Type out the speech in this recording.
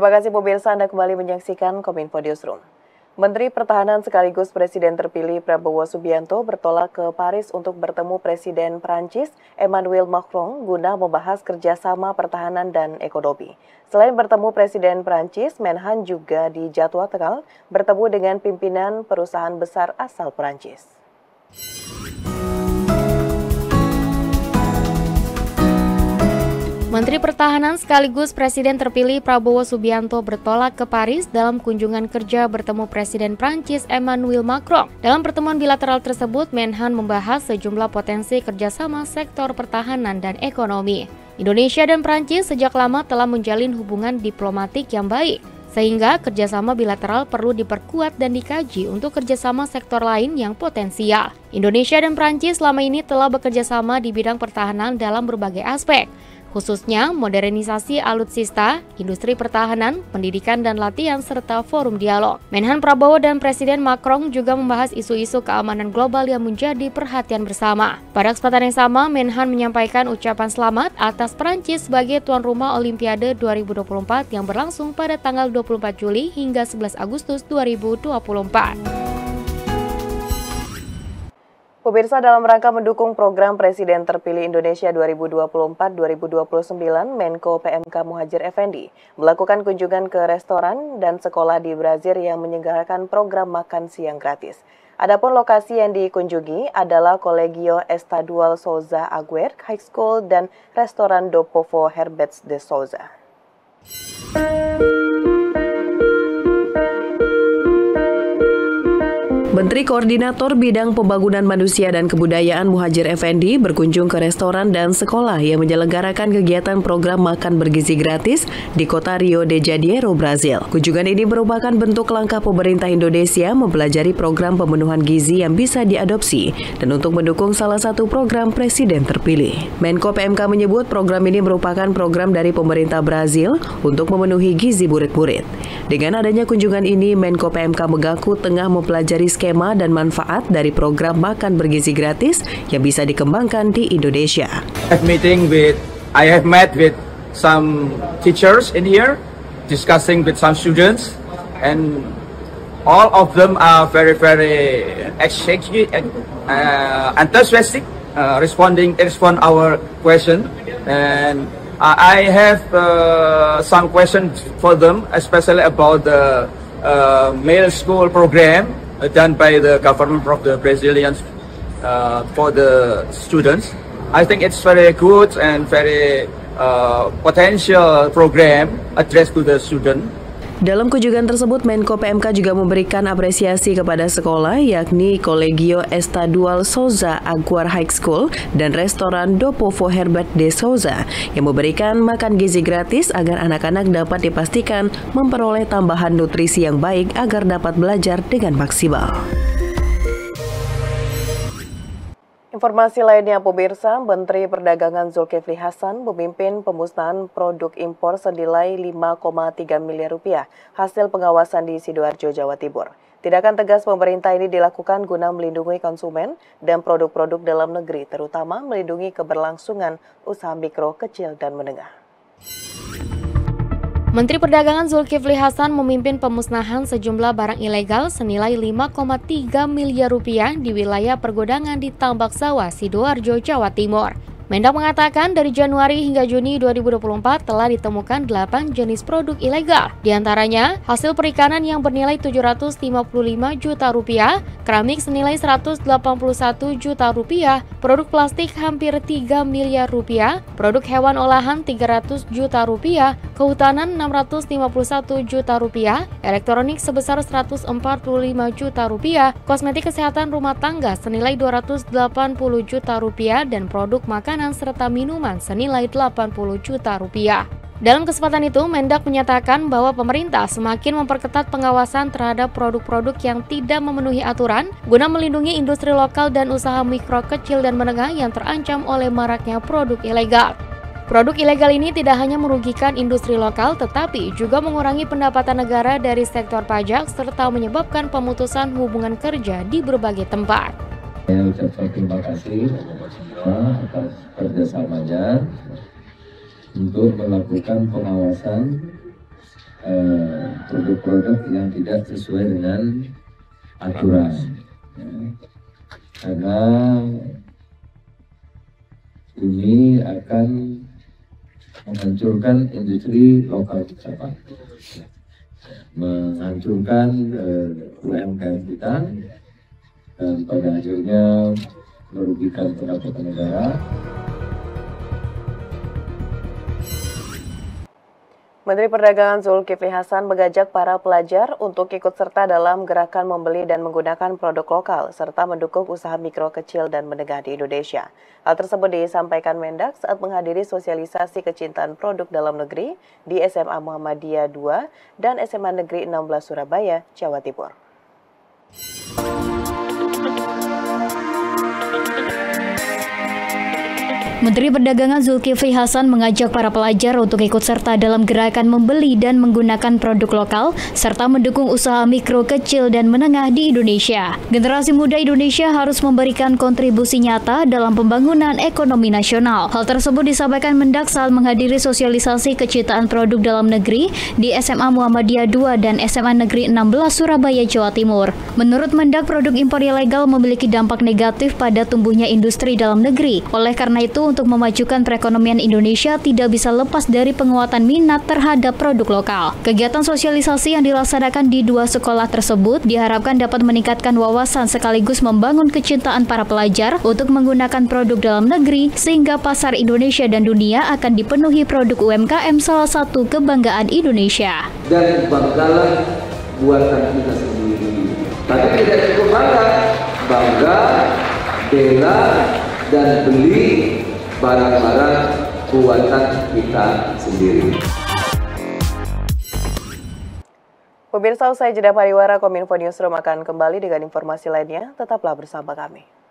Terima kasih pemirsa, Anda kembali menyaksikan Kominfo Newsroom. Menteri Pertahanan sekaligus Presiden terpilih Prabowo Subianto bertolak ke Paris untuk bertemu Presiden Prancis Emmanuel Macron guna membahas kerjasama pertahanan dan ekonomi. Selain bertemu Presiden Prancis, Menhan juga dijadwalkan bertemu dengan pimpinan perusahaan besar asal Prancis. Menteri Pertahanan sekaligus Presiden terpilih Prabowo Subianto bertolak ke Paris dalam kunjungan kerja bertemu Presiden Prancis Emmanuel Macron. Dalam pertemuan bilateral tersebut, Menhan membahas sejumlah potensi kerjasama sektor pertahanan dan ekonomi. Indonesia dan Prancis sejak lama telah menjalin hubungan diplomatik yang baik, sehingga kerjasama bilateral perlu diperkuat dan dikaji untuk kerjasama sektor lain yang potensial. Indonesia dan Prancis selama ini telah bekerjasama di bidang pertahanan dalam berbagai aspek, khususnya modernisasi alutsista, industri pertahanan, pendidikan dan latihan, serta forum dialog. Menhan Prabowo dan Presiden Macron juga membahas isu-isu keamanan global yang menjadi perhatian bersama. Pada kesempatan yang sama, Menhan menyampaikan ucapan selamat atas Prancis sebagai tuan rumah Olimpiade 2024 yang berlangsung pada tanggal 24 Juli hingga 11 Agustus 2024. Pemirsa, dalam rangka mendukung program Presiden terpilih Indonesia 2024-2029, Menko PMK Muhadjir Effendi melakukan kunjungan ke restoran dan sekolah di Brazil yang menyelenggarakan program makan siang gratis. Adapun lokasi yang dikunjungi adalah Colegio Estadual Souza Aguirre High School dan restoran do Povo Herberts de Souza. Menteri Koordinator Bidang Pembangunan Manusia dan Kebudayaan Muhadjir Effendi berkunjung ke restoran dan sekolah yang menyelenggarakan kegiatan program makan bergizi gratis di kota Rio de Janeiro, Brazil. Kunjungan ini merupakan bentuk langkah pemerintah Indonesia mempelajari program pemenuhan gizi yang bisa diadopsi dan untuk mendukung salah satu program Presiden terpilih. Menko PMK menyebut program ini merupakan program dari pemerintah Brazil untuk memenuhi gizi murid-murid. Dengan adanya kunjungan ini, Menko PMK mengaku tengah mempelajari skema dan manfaat dari program makan bergizi gratis yang bisa dikembangkan di Indonesia. I have met with some teachers in here, discussing with some students, and all of them are very enthusiastic, respond our question, and I have some questions for them, especially about the middle school program done by the government of the Brazilians for the students. I think it's very good and very potential program addressed to the student. Dalam kunjungan tersebut, Menko PMK juga memberikan apresiasi kepada sekolah yakni Colegio Estadual Souza Aguirre High School dan restoran do Povo Herbert de Souza yang memberikan makan gizi gratis agar anak-anak dapat dipastikan memperoleh tambahan nutrisi yang baik agar dapat belajar dengan maksimal. Informasi lainnya, pemirsa, Menteri Perdagangan Zulkifli Hasan memimpin pemusnahan produk impor senilai 5,3 miliar rupiah hasil pengawasan di Sidoarjo, Jawa Timur. Tindakan tegas pemerintah ini dilakukan guna melindungi konsumen dan produk-produk dalam negeri, terutama melindungi keberlangsungan usaha mikro, kecil, dan menengah. Menteri Perdagangan Zulkifli Hasan memimpin pemusnahan sejumlah barang ilegal senilai 5,3 miliar rupiah di wilayah pergudangan di Tambak Sawah, Sidoarjo, Jawa Timur. Mendak mengatakan dari Januari hingga Juni 2024 telah ditemukan 8 jenis produk ilegal. Di antaranya, hasil perikanan yang bernilai 755 juta rupiah, keramik senilai 181 juta rupiah, produk plastik hampir 3 miliar rupiah, produk hewan olahan 300 juta rupiah, kehutanan 651 juta rupiah, elektronik sebesar 145 juta rupiah, kosmetik kesehatan rumah tangga senilai 280 juta rupiah, dan produk makanan serta minuman senilai 80 juta rupiah. Dalam kesempatan itu, Mendak menyatakan bahwa pemerintah semakin memperketat pengawasan terhadap produk-produk yang tidak memenuhi aturan guna melindungi industri lokal dan usaha mikro, kecil, dan menengah yang terancam oleh maraknya produk ilegal. Produk ilegal ini tidak hanya merugikan industri lokal, tetapi juga mengurangi pendapatan negara dari sektor pajak serta menyebabkan pemutusan hubungan kerja di berbagai tempat. Saya ucapkan terima kasih semua atas kerjasamanya untuk melakukan pengawasan produk-produk yang tidak sesuai dengan aturan, ya. Karena ini akan menghancurkan industri lokal kita, Pak. Menghancurkan UMKM kita dan pada akhirnya merugikan pendapatan negara. Menteri Perdagangan Zulkifli Hasan mengajak para pelajar untuk ikut serta dalam gerakan membeli dan menggunakan produk lokal, serta mendukung usaha mikro, kecil, dan menengah di Indonesia. Hal tersebut disampaikan Mendak saat menghadiri sosialisasi kecintaan produk dalam negeri di SMA Muhammadiyah 2 dan SMA Negeri 16 Surabaya, Jawa Timur. Menteri Perdagangan Zulkifli Hasan mengajak para pelajar untuk ikut serta dalam gerakan membeli dan menggunakan produk lokal, serta mendukung usaha mikro, kecil, dan menengah di Indonesia. Generasi muda Indonesia harus memberikan kontribusi nyata dalam pembangunan ekonomi nasional. Hal tersebut disampaikan Mendak saat menghadiri sosialisasi kecintaan produk dalam negeri di SMA Muhammadiyah 2 dan SMA Negeri 16 Surabaya, Jawa Timur. Menurut Mendak, produk impor ilegal memiliki dampak negatif pada tumbuhnya industri dalam negeri. Oleh karena itu, untuk memajukan perekonomian Indonesia tidak bisa lepas dari penguatan minat terhadap produk lokal. Kegiatan sosialisasi yang dilaksanakan di dua sekolah tersebut diharapkan dapat meningkatkan wawasan sekaligus membangun kecintaan para pelajar untuk menggunakan produk dalam negeri sehingga pasar Indonesia dan dunia akan dipenuhi produk UMKM, salah satu kebanggaan Indonesia. Dan banggalah buatan kita sendiri. Tapi tidak cukup bangga, bela, dan beli barang-barang buatan kita sendiri. Pemirsa, usai jeda pariwara, Kominfo Newsroom akan kembali dengan informasi lainnya. Tetaplah bersama kami.